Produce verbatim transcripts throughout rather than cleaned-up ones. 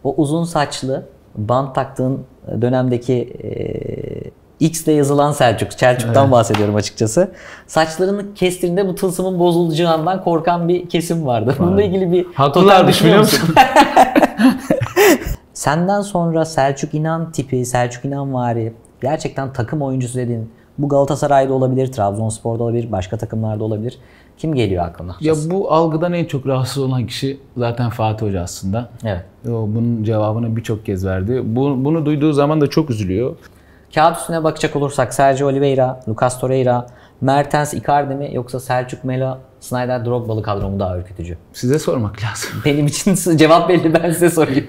o uzun saçlı, bant taktığın dönemdeki e, X'le yazılan Selçuk, Selçuk'tan evet. bahsediyorum açıkçası. Saçlarını kestiğinde bu tılsımın bozulacağından korkan bir kesim vardı. Bununla ilgili bir haklılar düşünüyor musun? Senden sonra Selçuk İnan tipi, Selçuk İnanvari, gerçekten takım oyuncusu dediğin, bu Galatasaray'da olabilir, Trabzonspor'da olabilir, başka takımlarda olabilir. Kim geliyor aklına? Ya bu algıdan en çok rahatsız olan kişi zaten Fatih Hoca aslında. Evet. O bunun cevabını birçok kez verdi. Bu, bunu duyduğu zaman da çok üzülüyor. Kağıt üstüne bakacak olursak Sergio Oliveira, Lucas Torreira, Mertens, Icardi mi yoksa Selçuk, Melo, Snyder, Drogba'lı kadro mu daha ürkütücü? Size sormak lazım. Benim için cevap belli, ben size sorayım.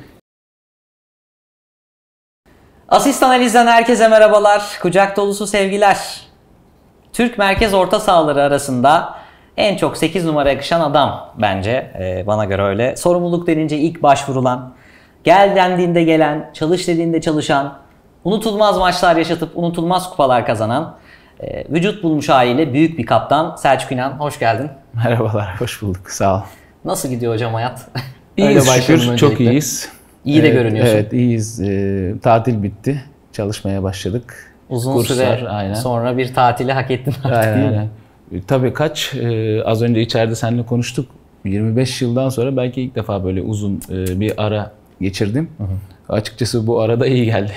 Asist Analiz'den herkese merhabalar, kucak dolusu sevgiler. Türk merkez orta sahaları arasında en çok sekiz numara yakışan adam bence, ee, bana göre öyle. Sorumluluk denince ilk başvurulan, gel dendiğinde gelen, çalış dediğinde çalışan, unutulmaz maçlar yaşatıp unutulmaz kupalar kazanan, e, vücut bulmuş haliyle büyük bir kaptan Selçuk İnan. Hoş geldin. Merhabalar, hoş bulduk. Sağ ol. Nasıl gidiyor hocam hayat? İyiyiz şükür, çok iyiyiz. İyi de evet, görünüyorsun. Evet, iyiyiz. Ee, tatil bitti. Çalışmaya başladık. Uzun Kurslar, süre aynen. sonra bir tatili hak ettin artık, aynen, değil mi? Aynen. Tabii kaç, e, az önce içeride seninle konuştuk. yirmi beş yıldan sonra belki ilk defa böyle uzun e, bir ara geçirdim. Hı hı. Açıkçası bu arada iyi geldi.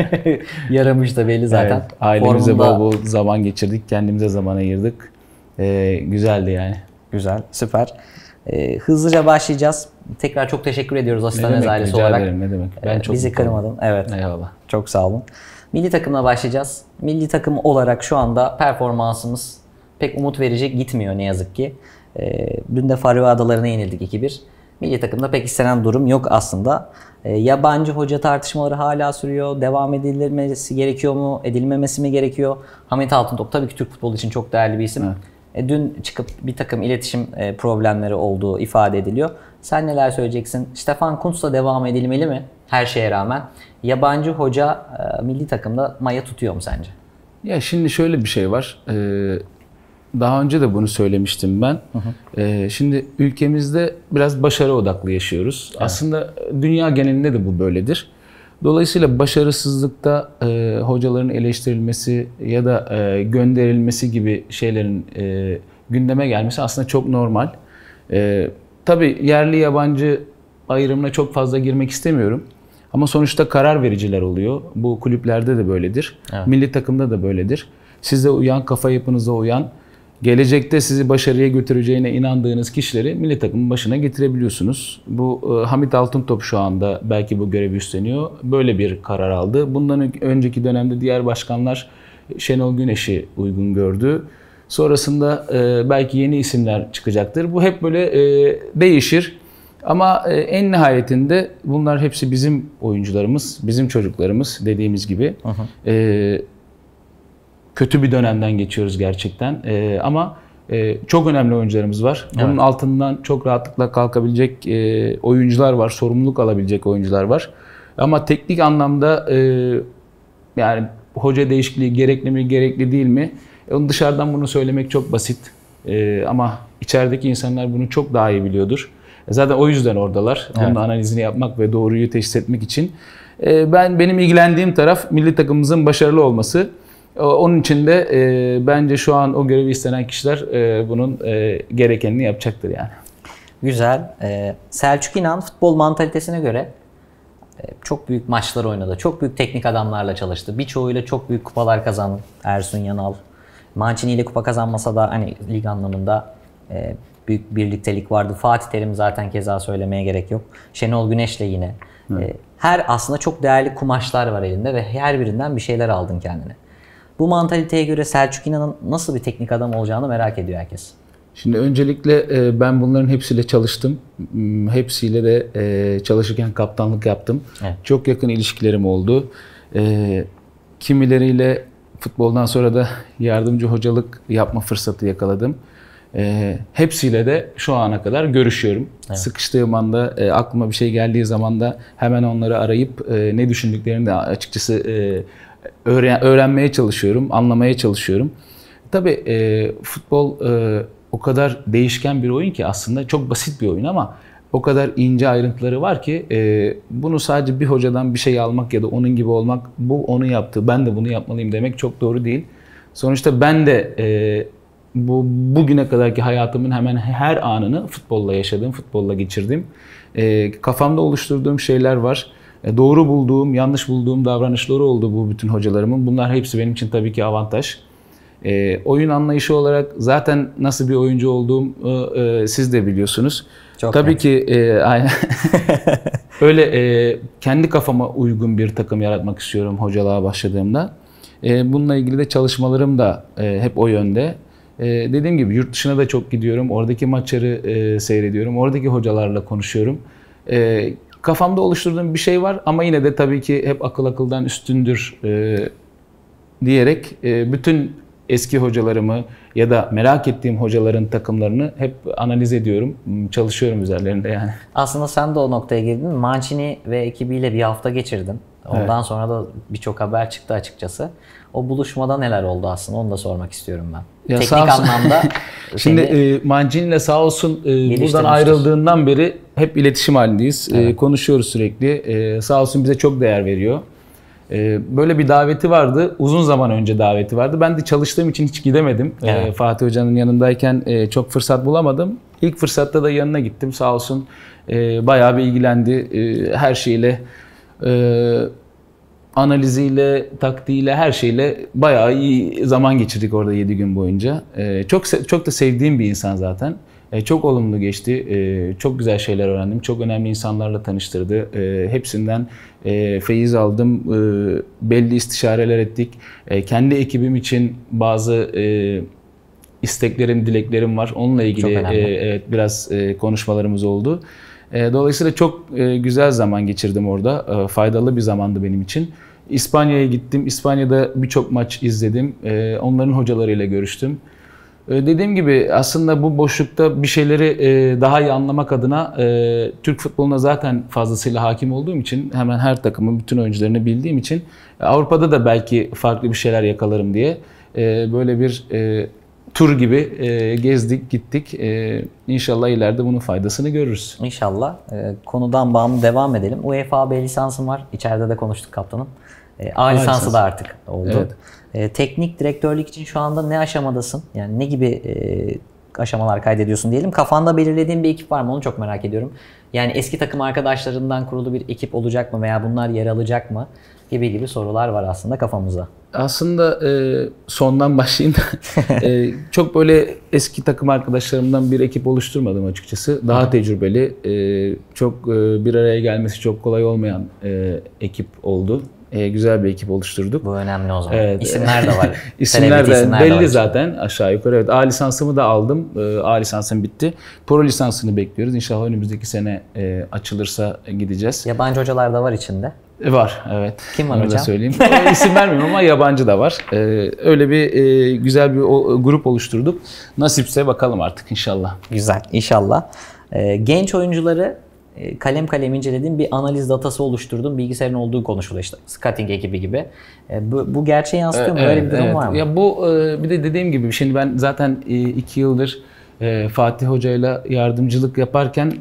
Yaramış da belli zaten. Evet, ailemize Formunda... bol bol zaman geçirdik, kendimize zaman ayırdık. E, güzeldi yani. Güzel, süper. E, hızlıca başlayacağız. Tekrar çok teşekkür ediyoruz Asistan ailesi olarak. Ederim, ne demek. Ben çok Bizi kırmadın. Evet. Eyvallah. Çok sağ olun. Milli takımla başlayacağız. Milli takım olarak şu anda performansımız pek umut verici gitmiyor ne yazık ki. E, dün de Faroe Adaları'na yenildik iki bir. Milli takımda pek istenen durum yok aslında. E, yabancı hoca tartışmaları hala sürüyor. Devam edilmesi gerekiyor mu? Edilmemesi mi gerekiyor? Hamit Altıntop tabii ki Türk futbolu için çok değerli bir isim. Evet. E, dün çıkıp bir takım iletişim e, problemleri olduğu ifade ediliyor. Sen neler söyleyeceksin? Stefan Kuntz'la devam edilmeli mi? Her şeye rağmen. Yabancı hoca e, milli takımda maya tutuyor mu sence? Ya şimdi şöyle bir şey var. Ee, daha önce de bunu söylemiştim ben. Hı hı. Ee, şimdi ülkemizde biraz başarı odaklı yaşıyoruz. Evet. Aslında dünya genelinde de bu böyledir. Dolayısıyla başarısızlıkta e, hocaların eleştirilmesi ya da e, gönderilmesi gibi şeylerin e, gündeme gelmesi aslında çok normal. E, tabii yerli yabancı ayrımına çok fazla girmek istemiyorum. Ama sonuçta karar vericiler oluyor. Bu kulüplerde de böyledir. Evet. Milli takımda da böyledir. Size uyan, kafa yapınıza uyan, gelecekte sizi başarıya götüreceğine inandığınız kişileri milli takımın başına getirebiliyorsunuz. Bu e, Hamit Altıntop şu anda belki bu görevi üstleniyor. Böyle bir karar aldı. Bundan önceki dönemde diğer başkanlar Şenol Güneş'i uygun gördü. Sonrasında e, belki yeni isimler çıkacaktır. Bu hep böyle e, değişir. Ama e, en nihayetinde bunlar hepsi bizim oyuncularımız, bizim çocuklarımız dediğimiz gibi. Hı hı. E, kötü bir dönemden geçiyoruz gerçekten. E, ama e, çok önemli oyuncularımız var. Evet. Onun altından çok rahatlıkla kalkabilecek e, oyuncular var, sorumluluk alabilecek oyuncular var. Ama teknik anlamda e, yani hoca değişikliği gerekli mi, gerekli değil mi? E, onu dışarıdan bunu söylemek çok basit. E, ama içerideki insanlar bunu çok daha iyi biliyordur. Zaten o yüzden oradalar. Evet. Bunun analizini yapmak ve doğruyu teşhis etmek için. Ben benim ilgilendiğim taraf milli takımımızın başarılı olması. Onun için de e, bence şu an o görevi istenen kişiler e, bunun e, gerekenini yapacaktır yani. Güzel. Ee, Selçuk İnan futbol mantalitesine göre e, çok büyük maçlar oynadı. Çok büyük teknik adamlarla çalıştı. Birçoğuyla çok büyük kupalar kazandı. Ersun Yanal. Mancini ile kupa kazanmasa da hani lig anlamında e, büyük birliktelik vardı. Fatih Terim zaten keza söylemeye gerek yok. Şenol Güneş'le yine. E, her aslında çok değerli kumaşlar var elinde ve her birinden bir şeyler aldın kendine. Bu mantaliteye göre Selçuk İnan'ın nasıl bir teknik adam olacağını merak ediyor herkes. Şimdi öncelikle ben bunların hepsiyle çalıştım. Hepsiyle de çalışırken kaptanlık yaptım. Evet. Çok yakın ilişkilerim oldu. Kimileriyle futboldan sonra da yardımcı hocalık yapma fırsatı yakaladım. Hepsiyle de şu ana kadar görüşüyorum. Evet. Sıkıştığım anda, aklıma bir şey geldiği zaman da hemen onları arayıp ne düşündüklerini de açıkçası öğrenmeye çalışıyorum, anlamaya çalışıyorum. Tabii e, futbol e, o kadar değişken bir oyun ki aslında çok basit bir oyun ama o kadar ince ayrıntıları var ki e, bunu sadece bir hocadan bir şey almak ya da onun gibi olmak, bu onu yaptı, ben de bunu yapmalıyım demek çok doğru değil. Sonuçta ben de e, bu bugüne kadarki hayatımın hemen her anını futbolla yaşadım, futbolla geçirdim. E, kafamda oluşturduğum şeyler var. E, doğru bulduğum, yanlış bulduğum davranışları oldu bu bütün hocalarımın. Bunlar hepsi benim için tabii ki avantaj. E, oyun anlayışı olarak zaten nasıl bir oyuncu olduğumu e, siz de biliyorsunuz. Çok tabii net. Ki e, aynen. Öyle e, kendi kafama uygun bir takım yaratmak istiyorum hocalığa başladığımda. E, bununla ilgili de çalışmalarım da e, hep o yönde. E, dediğim gibi yurt dışına da çok gidiyorum. Oradaki maçları e, seyrediyorum. Oradaki hocalarla konuşuyorum. E, kafamda oluşturduğum bir şey var ama yine de tabii ki hep akıl akıldan üstündür e, diyerek e, bütün eski hocalarımı ya da merak ettiğim hocaların takımlarını hep analiz ediyorum. Çalışıyorum üzerlerinde yani. Aslında sen de o noktaya girdin. Mancini ve ekibiyle bir hafta geçirdin. Ondan evet. sonra da birçok haber çıktı açıkçası. O buluşmada neler oldu aslında onu da sormak istiyorum ben. Ya teknik anlamda. Şimdi e, Mancini ile sağ olsun e, buradan ayrıldığından beri hep iletişim halindeyiz. Evet. E, konuşuyoruz sürekli. E, sağ olsun bize çok değer veriyor. Böyle bir daveti vardı. Uzun zaman önce daveti vardı. Ben de çalıştığım için hiç gidemedim. Evet. Fatih Hoca'nın yanındayken çok fırsat bulamadım. İlk fırsatta da yanına gittim. Sağ olsun bayağı bir ilgilendi. Her şeyle, analiziyle, taktiğiyle, her şeyle bayağı iyi zaman geçirdik orada yedi gün boyunca. Çok çok da sevdiğim bir insan zaten. Çok olumlu geçti. Çok güzel şeyler öğrendim. Çok önemli insanlarla tanıştırdı. Hepsinden feyiz aldım. Belli istişareler ettik. Kendi ekibim için bazı isteklerim, dileklerim var. Onunla ilgili evet, biraz konuşmalarımız oldu. Dolayısıyla çok güzel zaman geçirdim orada. Faydalı bir zamandı benim için. İspanya'ya gittim. İspanya'da birçok maç izledim. Onların hocalarıyla görüştüm. Dediğim gibi aslında bu boşlukta bir şeyleri daha iyi anlamak adına Türk futboluna zaten fazlasıyla hakim olduğum için hemen her takımın bütün oyuncularını bildiğim için Avrupa'da da belki farklı bir şeyler yakalarım diye böyle bir tur gibi gezdik gittik. İnşallah ileride bunun faydasını görürüz. İnşallah. Konudan bağımlı devam edelim. UEFA B lisansın var. İçeride de konuştuk kaptanım. A lisansı lisans. da artık oldu. Evet. E, teknik direktörlük için şu anda ne aşamadasın? Yani ne gibi e, aşamalar kaydediyorsun diyelim. Kafanda belirlediğin bir ekip var mı? Onu çok merak ediyorum. Yani eski takım arkadaşlarından kurulu bir ekip olacak mı veya bunlar yer alacak mı? Gibi gibi sorular var aslında kafamızda. Aslında e, sondan başlayayım da e, çok böyle eski takım arkadaşlarımdan bir ekip oluşturmadım açıkçası. Daha tecrübeli, e, çok e, bir araya gelmesi çok kolay olmayan e, ekip oldu. E, güzel bir ekip oluşturduk. Bu önemli o zaman. Evet. İsimler de var. İsimler de isimler belli de zaten aşağı yukarı. Evet, A lisansımı da aldım. E, A lisansım bitti. Pro lisansını bekliyoruz. İnşallah önümüzdeki sene e, açılırsa gideceğiz. Yabancı hocalar da var içinde. E, var, evet. Kim var Onu hocam? Da söyleyeyim. İsim vermiyorum ama yabancı da var. E, öyle bir e, güzel bir o, grup oluşturduk. Nasipse bakalım artık inşallah. Güzel, inşallah. E, genç oyuncuları kalem kalem incelediğim bir analiz datası oluşturdum. Bilgisayarın olduğu konuşuluyor işte. Scouting ekibi gibi. Bu, bu gerçeği yansıtıyor mu? Evet, böyle bir durum evet. var mı? Ya bu bir de dediğim gibi şimdi ben zaten iki yıldır Fatih Hoca'yla yardımcılık yaparken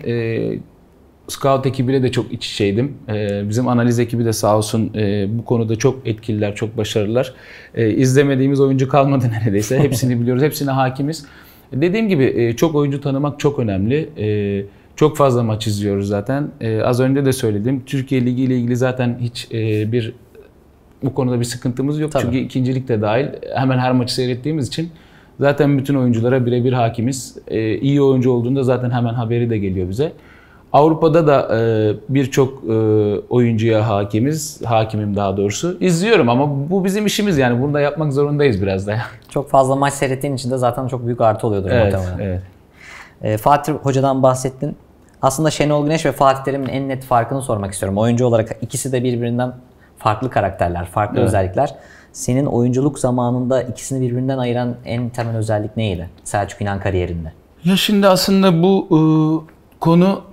Scout ekibiyle de çok iç içeydim. Bizim analiz ekibi de sağ olsun bu konuda çok etkililer, çok başarılılar. İzlemediğimiz oyuncu kalmadı neredeyse. Hepsini biliyoruz, hepsine hakimiz. Dediğim gibi çok oyuncu tanımak çok önemli. Çok fazla maç izliyoruz zaten. Ee, az önce de söyledim. Türkiye Ligi ile ilgili zaten hiç e, bir bu konuda bir sıkıntımız yok. Tabii. Çünkü ikincilik de dahil hemen her maçı seyrettiğimiz için zaten bütün oyunculara birebir hakimiz. Ee, iyi oyuncu olduğunda zaten hemen haberi de geliyor bize. Avrupa'da da e, birçok e, oyuncuya hakimiz. Hakimim daha doğrusu. İzliyorum ama bu bizim işimiz yani. Bunu da yapmak zorundayız biraz da. Çok fazla maç seyrettiğin için de zaten çok büyük artı oluyordur evet, muhtemelen. Evet. E, Fatih Hoca'dan bahsettin. Aslında Şenol Güneş ve Fatih Terim'in en net farkını sormak istiyorum. Oyuncu olarak ikisi de birbirinden farklı karakterler, farklı evet. özellikler. Senin oyunculuk zamanında ikisini birbirinden ayıran en temel özellik neydi Selçuk İnan kariyerinde? Ya şimdi aslında bu e, konu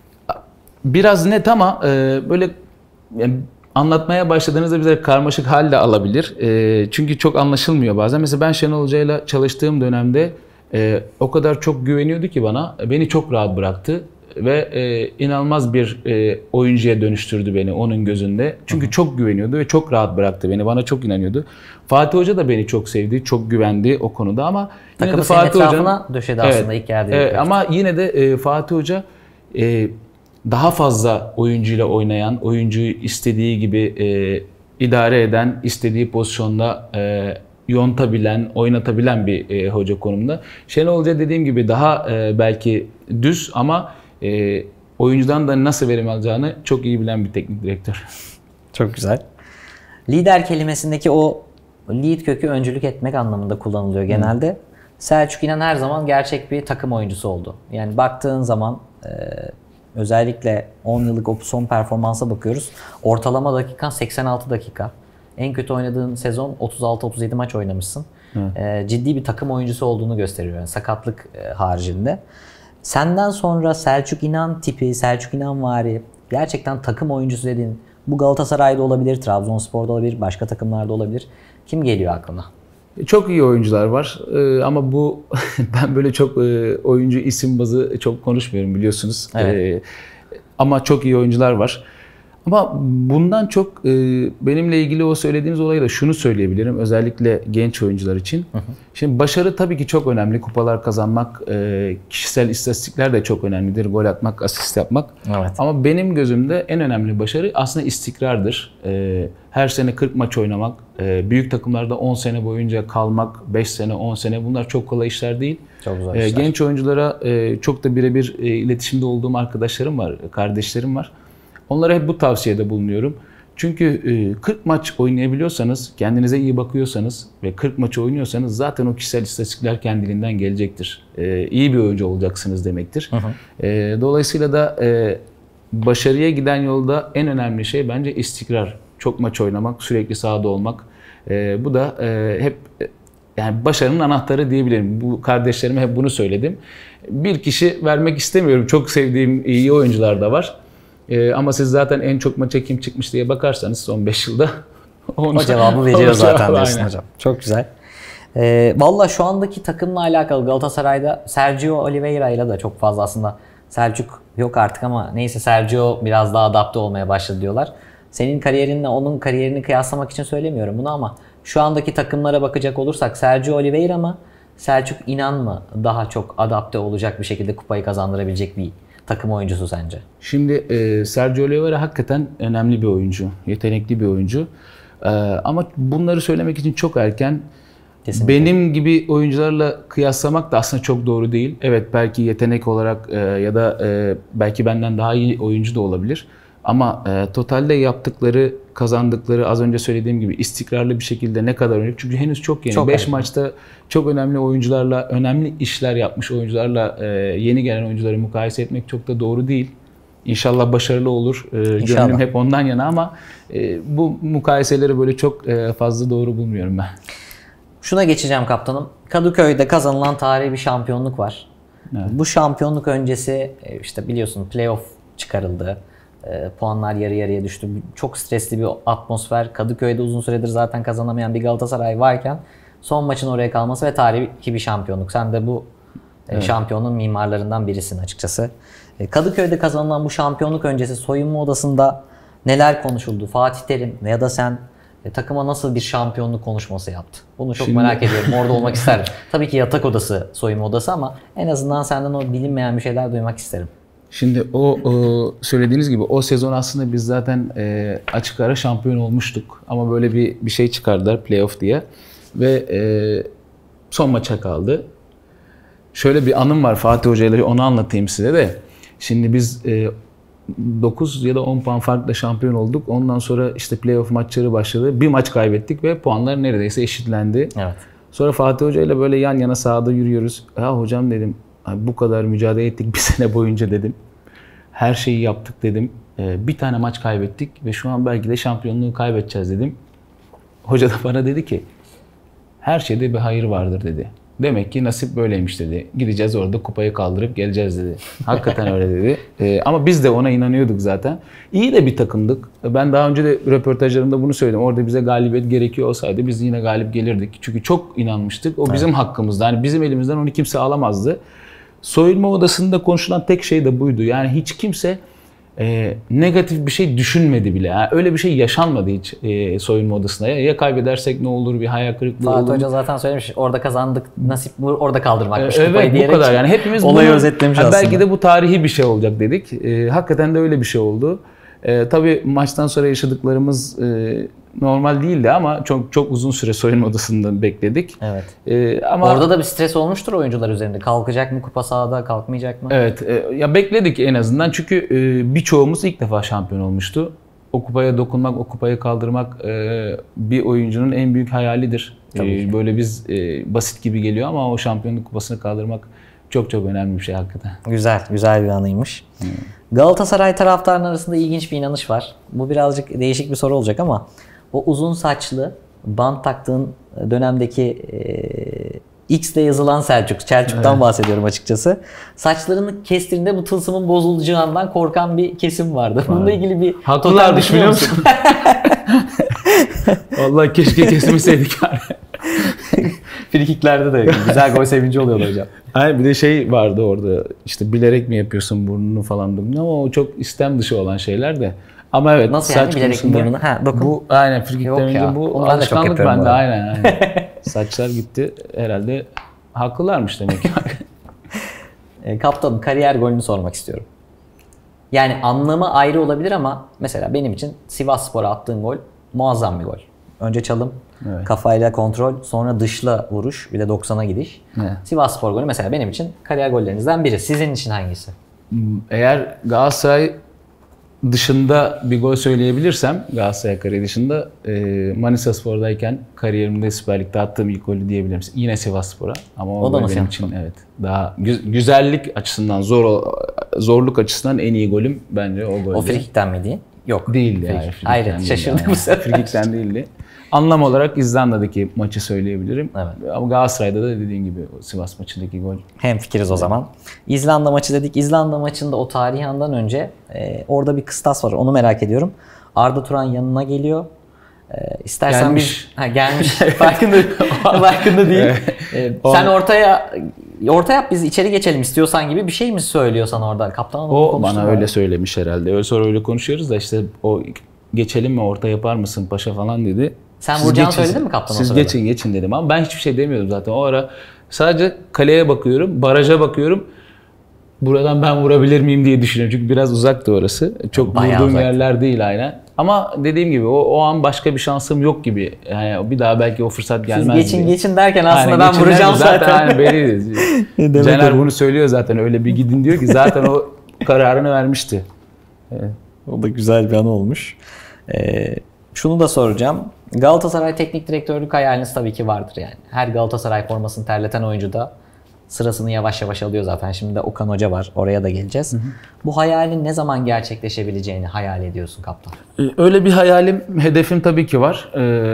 biraz net ama e, böyle yani anlatmaya başladığınızda bize karmaşık hal de alabilir. E, çünkü çok anlaşılmıyor bazen. Mesela ben Şenol Hoca'yla çalıştığım dönemde e, o kadar çok güveniyordu ki bana. Beni çok rahat bıraktı. ve e, inanılmaz bir e, oyuncuya dönüştürdü beni onun gözünde. Çünkü Hı-hı. çok güveniyordu ve çok rahat bıraktı beni. Bana çok inanıyordu. Fatih Hoca da beni çok sevdi, çok güvendi o konuda ama yine de Fatih Hoca'nın döşedi evet, aslında ilk geldiği. E, ama yine de e, Fatih Hoca e, daha fazla oyuncuyla oynayan, oyuncuyu istediği gibi e, idare eden, istediği pozisyonda e, yontabilen, oynatabilen bir e, hoca konumunda. Şenol Hoca dediğim gibi daha e, belki düz ama e, oyuncudan da nasıl verim alacağını çok iyi bilen bir teknik direktör. Çok güzel. Lider kelimesindeki o lead kökü öncülük etmek anlamında kullanılıyor genelde. Hı. Selçuk İnan her zaman gerçek bir takım oyuncusu oldu. Yani baktığın zaman e, özellikle on yıllık o son performansa bakıyoruz. Ortalama dakikan seksen altı dakika. En kötü oynadığın sezon otuz altı otuz yedi maç oynamışsın. E, ciddi bir takım oyuncusu olduğunu gösteriyor. Yani sakatlık e, haricinde. Senden sonra Selçuk İnan tipi, Selçuk İnan vari gerçekten takım oyuncusu dediğin bu Galatasaray'da olabilir, Trabzonspor'da olabilir, başka takımlarda olabilir. Kim geliyor aklına? Çok iyi oyuncular var ee, ama bu ben böyle çok e, oyuncu isim bazı çok konuşmuyorum biliyorsunuz. Evet. Ee, ama çok iyi oyuncular var. Ama bundan çok e, benimle ilgili o söylediğiniz olayı da şunu söyleyebilirim. Özellikle genç oyuncular için. Hı hı. Şimdi başarı tabii ki çok önemli. Kupalar kazanmak, e, kişisel istatistikler de çok önemlidir. Gol atmak, asist yapmak. Evet. Ama benim gözümde en önemli başarı aslında istikrardır. E, her sene kırk maç oynamak, e, büyük takımlarda on sene boyunca kalmak, beş sene, on sene bunlar çok kolay işler değil. Çok zor işler. E, genç oyunculara e, çok da birebir e, iletişimde olduğum arkadaşlarım var, kardeşlerim var. Onlara hep bu tavsiyede bulunuyorum. Çünkü kırk maç oynayabiliyorsanız, kendinize iyi bakıyorsanız ve kırk maçı oynuyorsanız zaten o kişisel istatistikler kendiliğinden gelecektir. İyi bir oyuncu olacaksınız demektir. Hı hı. Dolayısıyla da başarıya giden yolda en önemli şey bence istikrar. Çok maç oynamak, sürekli sahada olmak. Bu da hep yani başarının anahtarı diyebilirim. Bu kardeşlerime hep bunu söyledim. Bir kişi vermek istemiyorum. Çok sevdiğim iyi oyuncular da var. Ee, ama siz zaten en çok maça kim çıkmış diye bakarsanız son beş yılda onu, o cevabı veriyor zaten diyorsun hocam. Çok güzel. Ee, Valla şu andaki takımla alakalı Galatasaray'da Sergio Oliveira ile de çok fazla aslında Selçuk yok artık ama neyse Sergio biraz daha adapte olmaya başladı diyorlar. Senin kariyerinle onun kariyerini kıyaslamak için söylemiyorum bunu ama şu andaki takımlara bakacak olursak Sergio Oliveira mı Selçuk İnan mı daha çok adapte olacak bir şekilde kupayı kazandırabilecek bir takım oyuncusu sence? Şimdi e, Sergio Oliveira hakikaten önemli bir oyuncu, yetenekli bir oyuncu. E, ama bunları söylemek için çok erken. Kesinlikle. Benim gibi oyuncularla kıyaslamak da aslında çok doğru değil. Evet belki yetenek olarak e, ya da e, belki benden daha iyi oyuncu da olabilir. Ama e, totalde yaptıkları, kazandıkları az önce söylediğim gibi istikrarlı bir şekilde ne kadar önemli. Çünkü henüz çok yeni. beş maçta çok önemli oyuncularla, önemli işler yapmış oyuncularla e, yeni gelen oyuncuları mukayese etmek çok da doğru değil. İnşallah başarılı olur. E, gönlüm hep ondan yana ama e, bu mukayeseleri böyle çok e, fazla doğru bulmuyorum ben. Şuna geçeceğim kaptanım. Kadıköy'de kazanılan tarihi bir şampiyonluk var. Evet. Bu şampiyonluk öncesi işte biliyorsun playoff çıkarıldı. E, puanlar yarı yarıya düştü. Çok stresli bir atmosfer. Kadıköy'de uzun süredir zaten kazanamayan bir Galatasaray varken son maçın oraya kalması ve tarihi bir şampiyonluk. Sen de bu evet. şampiyonun mimarlarından birisin açıkçası. E, Kadıköy'de kazanılan bu şampiyonluk öncesi soyunma odasında neler konuşuldu? Fatih Terim ya da sen e, takıma nasıl bir şampiyonluk konuşması yaptı? Bunu çok Şimdi... merak ediyorum. Orada olmak isterim. Tabii ki yatak odası, soyunma odası ama en azından senden o bilinmeyen bir şeyler duymak isterim. Şimdi o, o söylediğiniz gibi o sezon aslında biz zaten e, açık ara şampiyon olmuştuk. Ama böyle bir bir şey çıkardılar playoff diye. Ve e, son maça kaldı. Şöyle bir anım var Fatih Hoca ile onu anlatayım size de. Şimdi biz e, dokuz ya da on puan farkla şampiyon olduk. Ondan sonra işte playoff maçları başladı. Bir maç kaybettik ve puanlar neredeyse eşitlendi. Evet. Sonra Fatih Hoca ile böyle yan yana sahada yürüyoruz. Ya hocam dedim bu kadar mücadele ettik bir sene boyunca dedim. Her şeyi yaptık dedim. Ee, bir tane maç kaybettik ve şu an belki de şampiyonluğu kaybedeceğiz dedim. Hoca da bana dedi ki her şeyde bir hayır vardır dedi. Demek ki nasip böyleymiş dedi. Gideceğiz orada kupayı kaldırıp geleceğiz dedi. Hakikaten öyle dedi. Ee, ama biz de ona inanıyorduk zaten. İyi de bir takımdık. Ben daha önce de röportajlarımda bunu söyledim. Orada bize galibiyet gerekiyor olsaydı biz yine galip gelirdik. Çünkü çok inanmıştık. O bizim evet. hakkımızdı. Yani bizim elimizden onu kimse alamazdı. soyunma odasında konuşulan tek şey de buydu. Yani hiç kimse e, negatif bir şey düşünmedi bile. Yani öyle bir şey yaşanmadı hiç e, soyunma odasında. Ya, ya kaybedersek ne olur, bir hayal kırıklığı Fatih olur. Hoca zaten söylemiş. Orada kazandık, nasip bu orada kaldırmakmış Evet, kupayı diyerek. bu kadar. Yani hepimiz olayı bunu, özetlemiş yani aslında. belki de bu tarihi bir şey olacak dedik. E, hakikaten de öyle bir şey oldu. E, tabii maçtan sonra yaşadıklarımız e, normal değildi ama çok çok uzun süre soyunma odasında bekledik. Evet. E, ama orada da bir stres olmuştur oyuncular üzerinde. Kalkacak mı kupa sahada, kalkmayacak mı? evet, e, ya bekledik en azından çünkü e, birçoğumuz ilk defa şampiyon olmuştu. O kupaya dokunmak, o kupayı kaldırmak e, bir oyuncunun en büyük hayalidir. E, böyle biz e, basit gibi geliyor ama o şampiyonluk kupasını kaldırmak çok çok önemli bir şey hakikaten. Güzel, güzel bir anıymış. Hmm. Galatasaray taraftarının arasında ilginç bir inanış var. Bu birazcık değişik bir soru olacak ama o uzun saçlı bant taktığın dönemdeki e, X'le yazılan Selçuk, Selçuk'tan evet. bahsediyorum açıkçası. Saçlarını kestiğinde bu tılsımın bozulacağından korkan bir kesim vardı. Var. Bununla ilgili bir haklılarmış biliyor musun? Vallahi keşke kesmeseydik yani. Frikiklerde de güzel gol sevinci oluyordu hocam. Hayır, bir de şey vardı orada, işte bilerek mi yapıyorsun burnunu falan da, ama o çok istem dışı olan şeyler de. Ama evet, nasıl saç yani bilerek burnunu? Ha, dokun. Bu aynen frikikten önce bu onu alışkanlık bende aynen, aynen. Saçlar gitti herhalde, haklılarmış demek ki. Kaptanım, kariyer golünü sormak istiyorum. Yani anlamı ayrı olabilir ama mesela benim için Sivasspor'a attığın gol muazzam bir gol. Önce çalım, evet. kafayla kontrol, sonra dışla vuruş, bir de doksana gidiş. Evet. Sivasspor golü mesela benim için kariyer gollerinizden biri. Sizin için hangisi? Eğer Galatasaray dışında bir gol söyleyebilirsem, Galatasaray kariyer dışında e, Manisaspor'dayken kariyerimde Süper Lig'de attığım ilk golü diyebilirim. Yine Sivasspor'a. Ama o, o da benim için evet daha gü- güzellik açısından, zor zorluk açısından en iyi golüm bence o gol. O frikikten miydi? Yok. Değildi yani. Hayret, şaşırdım bu sefer. Frikikten değildi. Anlam olarak İzlanda'daki maçı söyleyebilirim. Evet. Ama Galatasaray'da da dediğin gibi Sivas maçındaki gol. Hemfikiriz o zaman. İzlanda maçı dedik. İzlanda maçında o tarihi andan önce e, orada bir kıstas var. Onu merak ediyorum. Arda Turan yanına geliyor. E, istersen gelmiş. bir... Ha, gelmiş. farkında, farkında değil. E, sen ortaya orta yap, biz içeri geçelim istiyorsan gibi bir şey mi söylüyor sana orada? Kaptan o bana öyle söylemiş herhalde. Öyle sonra öyle konuşuyoruz da işte o geçelim mi, orta yapar mısın paşa falan dedi. Sen vuracağını söyledin mi kaptan o sırada? Siz geçin geçin dedim ama ben hiçbir şey demiyordum zaten. O ara sadece kaleye bakıyorum, baraja bakıyorum. Buradan ben vurabilir miyim diye düşünüyorum. Çünkü biraz uzaktı orası. Çok bayağı vurduğum uzaktı. yerler değil aynen. Ama dediğim gibi o, o an başka bir şansım yok gibi. Yani bir daha belki o fırsat gelmez. Siz geçin diye. geçin derken aslında aynen, ben vuracağım zaten. Zaten aynen belliydi. Caner bunu söylüyor zaten, öyle bir gidin diyor ki zaten o kararını vermişti. Evet. O da güzel bir an olmuş. Ee, şunu da soracağım. Galatasaray teknik direktörlük hayaliniz tabii ki vardır yani. Her Galatasaray formasını terleten oyuncu da sırasını yavaş yavaş alıyor zaten. Şimdi de Okan Hoca var. Oraya da geleceğiz. Hı hı. Bu hayalin ne zaman gerçekleşebileceğini hayal ediyorsun kaptan? Öyle bir hayalim, hedefim tabii ki var.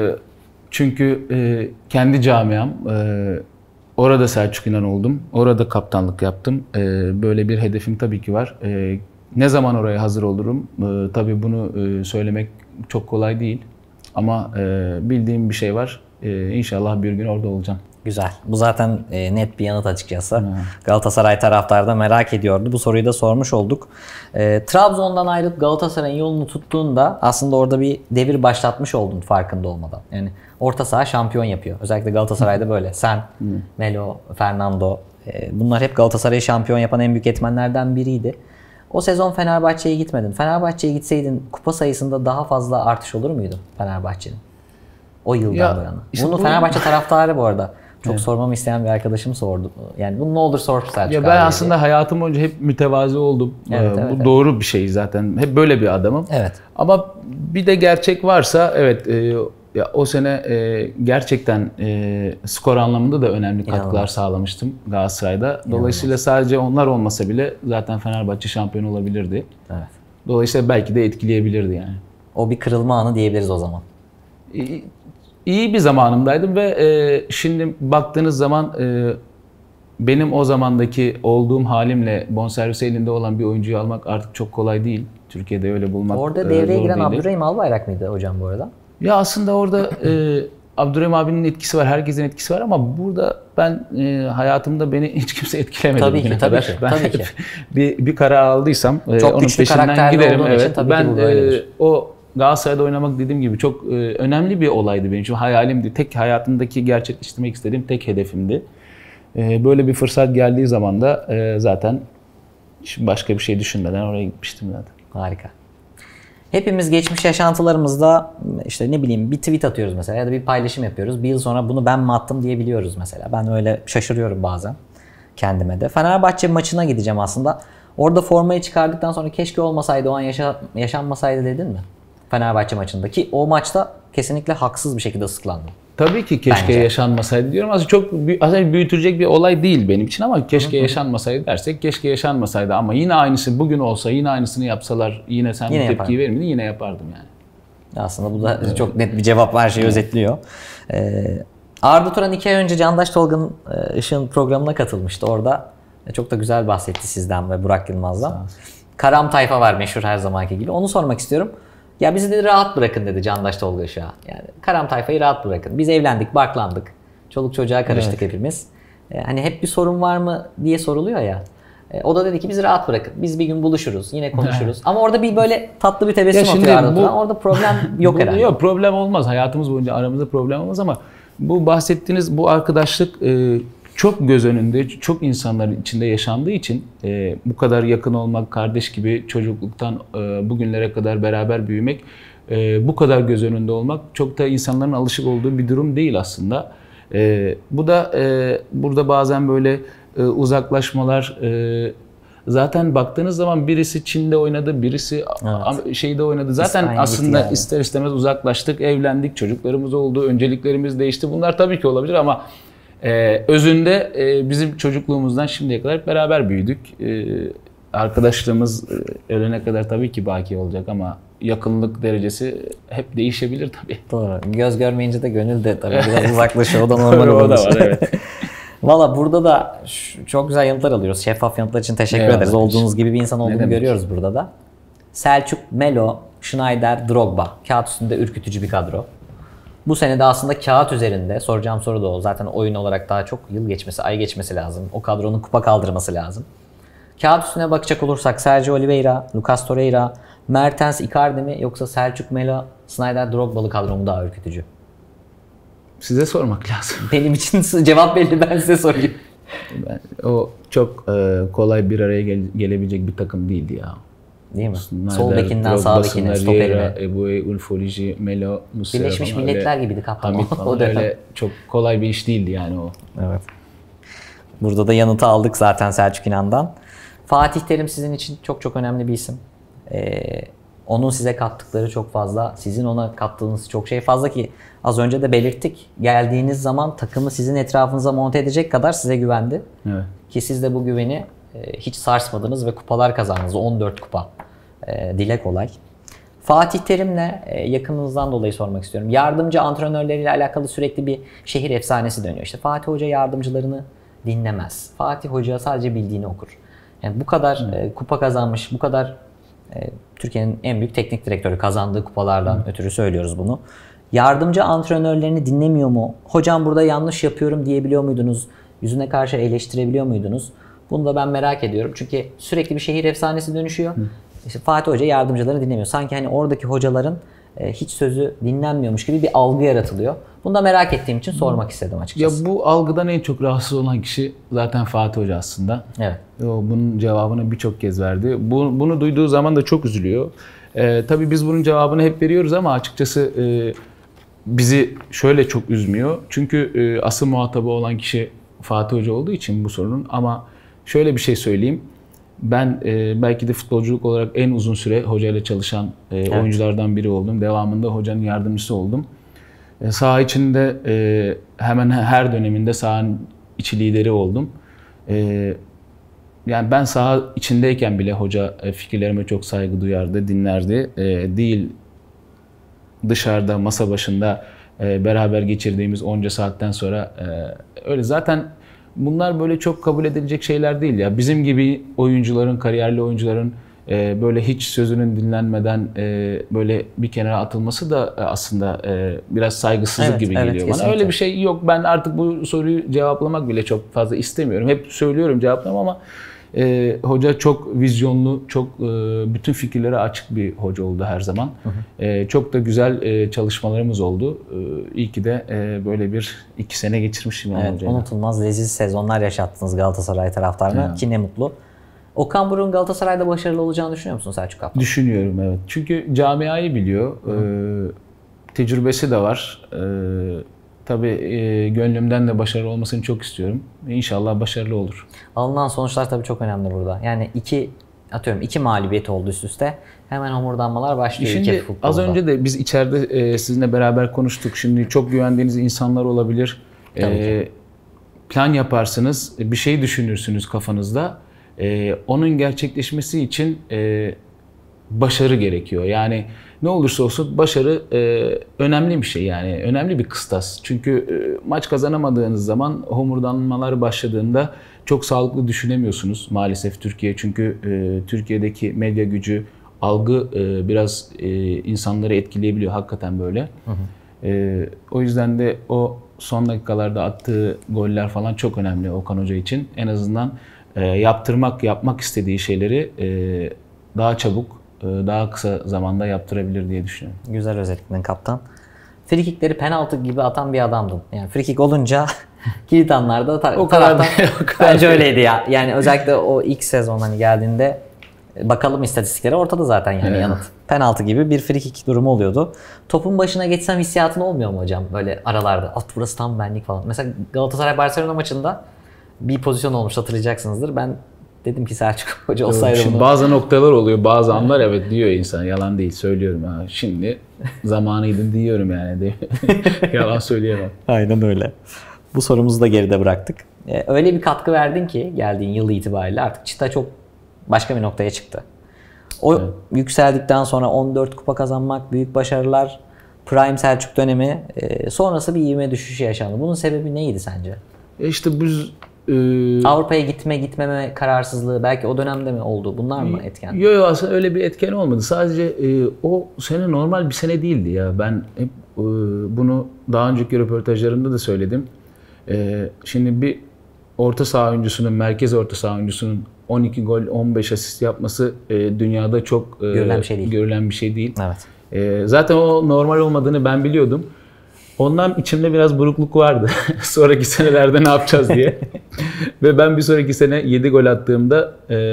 Çünkü kendi camiam, orada Selçuk İnan oldum. Orada kaptanlık yaptım. Böyle bir hedefim tabii ki var. Ne zaman oraya hazır olurum? Tabii bunu söylemek çok kolay değil. Ama bildiğim bir şey var. İnşallah bir gün orada olacağım. Güzel. Bu zaten e, net bir yanıt açıkçası. Hmm. Galatasaray taraftarı da merak ediyordu. Bu soruyu da sormuş olduk. E, Trabzon'dan ayrılıp Galatasaray'ın yolunu tuttuğunda aslında orada bir devir başlatmış oldun farkında olmadan. Yani orta saha şampiyon yapıyor. Özellikle Galatasaray'da böyle. Sen, hmm. Melo, Fernando e, bunlar hep Galatasaray'ı şampiyon yapan en büyük etmenlerden biriydi. O sezon Fenerbahçe'ye gitmedin. Fenerbahçe'ye gitseydin kupa sayısında daha fazla artış olur muydu Fenerbahçe'nin? O yıldan ya, bu yana. Işte bunu bu... Fenerbahçe taraftarı bu arada. Çok evet. sormamı isteyen bir arkadaşım sordu. Yani bunu ne olur sor Selçuk. Ya ben aslında diye. hayatım boyunca hep mütevazi oldum. Evet, ee, evet, bu evet. doğru bir şey zaten. Hep böyle bir adamım. Evet. Ama bir de gerçek varsa evet e, ya o sene e, gerçekten e, skor anlamında da önemli İnanılmaz. katkılar sağlamıştım Galatasaray'da. Dolayısıyla İnanılmaz. sadece onlar olmasa bile zaten Fenerbahçe şampiyon olabilirdi. Evet. Dolayısıyla belki de etkileyebilirdi yani. O bir kırılma anı diyebiliriz o zaman. İyi, iyi bir zamanımdaydım ve e, şimdi baktığınız zaman e, benim o zamandaki olduğum halimle bonservis elinde olan bir oyuncuyu almak artık çok kolay değil. Türkiye'de öyle bulmak Orada e, devreye zor giren değildi. Abdurrahim Albayrak mıydı hocam bu arada? Ya aslında orada e, Abdurrahim abinin etkisi var, herkesin etkisi var ama burada ben e, hayatımda beni hiç kimse etkilemedi tabii bugüne ki, tabii kadar. ki, Ben tabii ki. bir bir karar aldıysam e, Çok onun güçlü peşinden karakterli giderim. olduğun Evet. için tabii ben ki bu böyledir. e, o Galatasaray'da oynamak dediğim gibi çok e, önemli bir olaydı benim için. Hayalimdi. Tek hayatımdaki gerçekleştirmek istediğim tek hedefimdi. E, böyle bir fırsat geldiği zaman da e, zaten başka bir şey düşünmeden oraya gitmiştim zaten. Harika. Hepimiz geçmiş yaşantılarımızda işte ne bileyim bir tweet atıyoruz mesela ya da bir paylaşım yapıyoruz. Bir yıl sonra bunu ben mi attım diyebiliyoruz mesela. Ben öyle şaşırıyorum bazen kendime de. Fenerbahçe maçına gideceğim aslında. Orada formayı çıkardıktan sonra keşke olmasaydı, o an yaşa, yaşanmasaydı dedin mi? Fenerbahçe maçında ki o maçta kesinlikle haksız bir şekilde ıslıklandım. Tabii ki keşke Bence. yaşanmasaydı diyorum. Aslında çok aslında büyütecek bir olay değil benim için ama keşke yaşanmasaydı dersek keşke yaşanmasaydı ama yine aynısı bugün olsa yine aynısını yapsalar yine sen Yine bu tepkiyi yaparım. verir miydin? Yine yapardım yani. Aslında bu da evet. Çok net bir cevap, her şeyi özetliyor. Ee, Arda Turan iki ay önce Candaş Tolga'nın e, Işık'ın programına katılmıştı. Orada çok da güzel bahsetti sizden ve Burak Yılmaz'dan. Karam tayfa var meşhur her zamanki gibi. Onu sormak istiyorum. Ya bizi dedi rahat bırakın dedi Candaş Tolga Işık'a. Yani Karam tayfayı rahat bırakın. Biz evlendik, barklandık. Çoluk çocuğa karıştık evet. hepimiz. Ee, hani hep bir sorun var mı diye soruluyor ya. Ee, o da dedi ki bizi rahat bırakın. Biz bir gün buluşuruz, yine konuşuruz. Ama orada bir böyle tatlı bir tebessüm atıyor Arda Turan. Orada problem yok herhalde. Yok, problem olmaz. Hayatımız boyunca aramızda problem olmaz ama bu bahsettiğiniz bu arkadaşlık e, çok göz önünde, çok insanların içinde yaşandığı için e, bu kadar yakın olmak, kardeş gibi çocukluktan e, bugünlere kadar beraber büyümek, e, bu kadar göz önünde olmak çok da insanların alışık olduğu bir durum değil aslında. E, bu da e, burada bazen böyle e, uzaklaşmalar, e, zaten baktığınız zaman birisi Çin'de oynadı, birisi evet. şeyde oynadı. Zaten İspanya aslında yani. ister istemez uzaklaştık, evlendik, çocuklarımız oldu, önceliklerimiz değişti. Bunlar tabii ki olabilir ama Ee, özünde e, bizim çocukluğumuzdan şimdiye kadar hep beraber büyüdük. Ee, arkadaşlığımız e, ölene kadar tabii ki baki olacak ama yakınlık derecesi hep değişebilir tabii. Doğru. Göz görmeyince de gönül de tabii biraz uzaklaşıyor. O da normal olur. O da var evet. Valla burada da çok güzel yanıtlar alıyoruz. Şeffaf yanıtlar için teşekkür Eyvallah. ederiz. Olduğunuz gibi bir insan olduğunu görüyoruz burada da. Selçuk, Melo, Schneider, Drogba. Kağıt üstünde ürkütücü bir kadro. Bu sene de aslında kağıt üzerinde, soracağım soru da o. Zaten oyun olarak daha çok yıl geçmesi, ay geçmesi lazım. O kadronun kupa kaldırması lazım. Kağıt üstüne bakacak olursak Sergio Oliveira, Lucas Torreira, Mertens, Icardi mi yoksa Selçuk, Melo, Snyder, Drogba'lı kadro mu daha ürkütücü? Size sormak lazım. Benim için cevap belli, ben size sorayım. Ben, o çok e, kolay bir araya gel, gelebilecek bir takım değildi ya. Değil mi? Snyder, Sol bekinden Drogba, sağ bekine, stoperine. Eboué, Ulfoliji, Melo, Muslera. Birleşmiş Milletler gibiydi kaptan. Hamit falan öyle çok kolay bir iş değildi yani o. Evet. Burada da yanıtı aldık zaten Selçuk İnan'dan. Fatih Terim sizin için çok çok önemli bir isim. Ee, onun size kattıkları çok fazla. Sizin ona kattığınız çok şey fazla ki az önce de belirttik. Geldiğiniz zaman takımı sizin etrafınıza monte edecek kadar size güvendi. Evet. Ki siz de bu güveni e, hiç sarsmadınız ve kupalar kazandınız. on dört kupa. E, dile kolay. Fatih Terim'le e, yakınınızdan dolayı sormak istiyorum. Yardımcı antrenörleriyle alakalı sürekli bir şehir efsanesi dönüyor. İşte Fatih Hoca yardımcılarını dinlemez. Fatih Hoca sadece bildiğini okur. Yani bu kadar e, kupa kazanmış, bu kadar e, Türkiye'nin en büyük teknik direktörü, kazandığı kupalardan Hı. ötürü söylüyoruz bunu. Yardımcı antrenörlerini dinlemiyor mu? Hocam burada yanlış yapıyorum diyebiliyor muydunuz? Yüzüne karşı eleştirebiliyor muydunuz? Bunu da ben merak ediyorum. Çünkü sürekli bir şehir efsanesi dönüşüyor. Hı. İşte Fatih Hoca yardımcılarını dinlemiyor. Sanki hani oradaki hocaların e, hiç sözü dinlenmiyormuş gibi bir algı yaratılıyor. Bunu da merak ettiğim için sormak istedim açıkçası. Ya bu algıdan en çok rahatsız olan kişi zaten Fatih Hoca aslında. Evet. O, bunun cevabını birçok kez verdi. Bu, bunu duyduğu zaman da çok üzülüyor. Ee, tabii biz bunun cevabını hep veriyoruz ama açıkçası e, bizi şöyle çok üzmüyor. Çünkü e, asıl muhatabı olan kişi Fatih Hoca olduğu için bu sorunun. Ama şöyle bir şey söyleyeyim. Ben e, belki de futbolculuk olarak en uzun süre hocayla çalışan e, evet. oyunculardan biri oldum. Devamında hocanın yardımcısı oldum. E, saha içinde e, hemen her döneminde sahanın içi lideri oldum. E, yani ben saha içindeyken bile hoca e, fikirlerime çok saygı duyardı, dinlerdi. E, değil dışarıda, masa başında e, beraber geçirdiğimiz onca saatten sonra e, öyle zaten. Bunlar böyle çok kabul edilecek şeyler değil ya. Bizim gibi oyuncuların, kariyerli oyuncuların e, böyle hiç sözünün dinlenmeden e, böyle bir kenara atılması da e, aslında e, biraz saygısızlık Evet, gibi evet, geliyor bana. kesinlikle. Öyle bir şey yok. Ben artık bu soruyu cevaplamak bile çok fazla istemiyorum. Hep söylüyorum cevaplamam ama e, hoca çok vizyonlu, çok e, bütün fikirlere açık bir hoca oldu her zaman. Hı hı. E, çok da güzel e, çalışmalarımız oldu. E, iyi ki de e, böyle bir iki sene geçirmişim. Evet, hocayla. Unutulmaz leziz sezonlar yaşattınız Galatasaray taraftarına evet. Ki ne mutlu. Okan Buruk'un Galatasaray'da başarılı olacağını düşünüyor musun Selçuk Kaptan? Düşünüyorum evet. Çünkü camiayı biliyor. Ee, tecrübesi de var. Ee, tabii e, gönlümden de başarılı olmasını çok istiyorum. İnşallah başarılı olur. Alınan sonuçlar tabii çok önemli burada. Yani iki atıyorum iki mağlubiyet oldu üst üste. Hemen homurdanmalar başlıyor. Şimdi az önce de biz içeride e, sizinle beraber konuştuk. Şimdi çok güvendiğiniz insanlar olabilir. Ee, plan yaparsınız, bir şey düşünürsünüz kafanızda. Ee, onun gerçekleşmesi için e, başarı gerekiyor. Yani ne olursa olsun başarı e, önemli bir şey yani. Önemli bir kıstas. Çünkü e, maç kazanamadığınız zaman homurdanmalar başladığında çok sağlıklı düşünemiyorsunuz maalesef Türkiye. Çünkü e, Türkiye'deki medya gücü, algı e, biraz e, insanları etkileyebiliyor. Hakikaten böyle. Hı hı. E, o yüzden de o son dakikalarda attığı goller falan çok önemli Okan Hoca için. En azından E, yaptırmak, yapmak istediği şeyleri e, daha çabuk, e, daha kısa zamanda yaptırabilir diye düşünüyorum. Güzel özetledin kaptan. Frikikleri penaltı gibi atan bir adamdın. Yani frikik olunca kilit anlarda tar- o kadar taraftan o kadar bence öyleydi ya. Yani özellikle o ilk sezon hani geldiğinde bakalım istatistiklere ortada zaten yani evet. Yanıt. Penaltı gibi bir frikik durumu oluyordu. Topun başına geçsem hissiyatın olmuyor mu hocam böyle aralarda? At burası tam benlik falan. Mesela Galatasaray Barcelona maçında bir pozisyon olmuş hatırlayacaksınızdır. Ben dedim ki Selçuk Hoca olsaydı Şimdi bunu. Bazı noktalar oluyor, bazı anlar evet diyor insan. Yalan değil söylüyorum. Ha. Şimdi zamanıydı diyorum yani. Yalan söyleyemem. Aynen öyle. Bu sorumuzu da geride bıraktık. Ee, öyle bir katkı verdin ki geldiğin yıl itibariyle artık çıta çok başka bir noktaya çıktı. O evet. Yükseldikten sonra on dört kupa kazanmak, büyük başarılar, Prime Selçuk dönemi e, sonrası bir ivme düşüşü yaşandı. Bunun sebebi neydi sence? E işte biz Ee, Avrupa'ya gitme gitmeme kararsızlığı belki o dönemde mi oldu? Bunlar mı etken? Yok yok aslında öyle bir etken olmadı. Sadece e, o sene normal bir sene değildi ya. Ben hep e, bunu daha önceki röportajlarımda da söyledim. E, şimdi bir orta saha oyuncusunun, merkez orta saha oyuncusunun on iki gol, on beş asist yapması e, dünyada çok e, görülen, bir şey değil. görülen bir şey değil. Evet. E, zaten o normal olmadığını ben biliyordum. Ondan içimde biraz burukluk vardı. Sonraki senelerde ne yapacağız diye. Ve ben bir sonraki sene yedi gol attığımda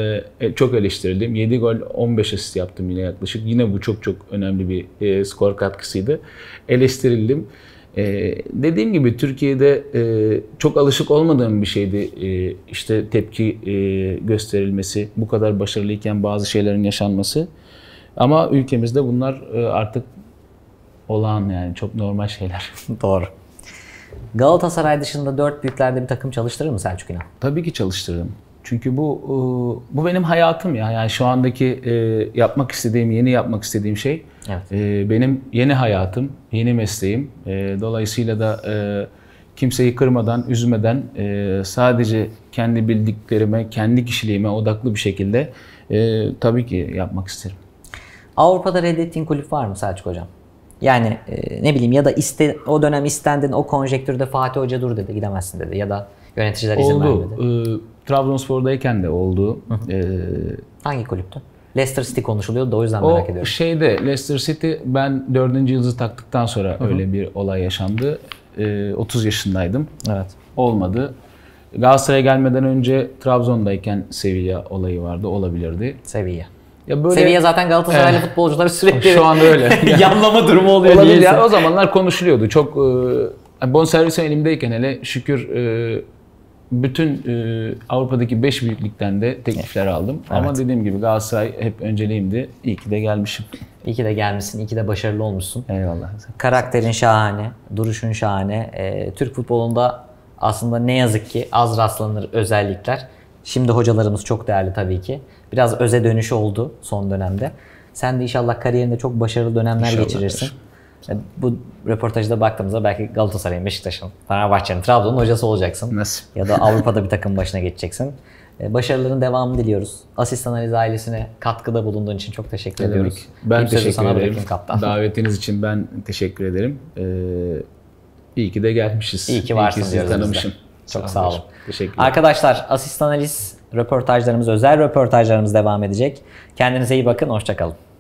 e, çok eleştirildim. yedi gol, on beş asist yaptım yine yaklaşık. Yine bu çok çok önemli bir e, skor katkısıydı. Eleştirildim. E, dediğim gibi Türkiye'de e, çok alışık olmadığım bir şeydi. E, işte tepki e, gösterilmesi, bu kadar başarılıyken bazı şeylerin yaşanması. Ama ülkemizde bunlar e, artık olağan yani çok normal şeyler. Doğru. Galatasaray dışında dört büyüklerde bir takım çalıştırır mı Selçuk İnan? Tabii ki çalıştırırım. Çünkü bu bu benim hayatım ya. Yani şu andaki yapmak istediğim, yeni yapmak istediğim şey evet. benim yeni hayatım, yeni mesleğim. Dolayısıyla da kimseyi kırmadan, üzmeden sadece kendi bildiklerime, kendi kişiliğime odaklı bir şekilde tabii ki yapmak isterim. Avrupa'da reddettiğin kulüp var mı Selçuk Hocam? Yani e, ne bileyim ya da iste, o dönem istendin, o konjektürde Fatih Hoca dur dedi, gidemezsin dedi ya da yöneticiler izin oldu. vermedi. Ee, Trabzonspor'dayken de oldu. Ee, Hangi kulüptü? Leicester City konuşuluyordu da o yüzden merak ediyorum. O şeyde Leicester City ben dördüncü yıldızı taktıktan sonra Hı-hı. öyle bir olay yaşandı. Ee, otuz yaşındaydım. Evet. Olmadı. Galatasaray'a gelmeden önce Trabzon'dayken Sevilla olayı vardı, olabilirdi. Sevilla. Ya böyle, Sevilla zaten Galatasaraylı e, futbolcuları sürekli şu anda öyle. yanlama durumu oluyor. Olabilir ya, o zamanlar konuşuluyordu. Çok e, bonservisim elimdeyken hele şükür e, bütün e, Avrupa'daki beş büyüklükten de teklifler aldım. Evet. Ama dediğim gibi Galatasaray hep önceliğimdi. İyi ki de gelmişim. İyi ki de gelmişsin, iyi ki de başarılı olmuşsun. Eyvallah. Karakterin şahane, duruşun şahane. E, Türk futbolunda aslında ne yazık ki az rastlanır özellikler. Şimdi hocalarımız çok değerli tabii ki. Biraz öze dönüş oldu son dönemde. Sen de inşallah kariyerinde çok başarılı dönemler inşallah geçirirsin. E, bu röportajda baktığımızda belki Galatasaray'ın, Beşiktaş'ın, Fenerbahçe'nin, Trabzon'un hocası olacaksın. Nasıl? Ya da Avrupa'da bir takım başına geçeceksin. E, başarıların devamını diliyoruz. Asist Analiz ailesine katkıda bulunduğun için çok teşekkür Ne ediyoruz. demek? Ben İlk sözü teşekkür sana ederim. bırakayım kaptan. Davetiniz için ben teşekkür ederim. Ee, iyi ki de gelmişiz. İyi ki varsın iyi ki sizi diyoruz biz de. tanımışım. Çok sağ olun. Teşekkürler. Arkadaşlar Asist Analiz röportajlarımız, özel röportajlarımız devam edecek. Kendinize iyi bakın, hoşça kalın.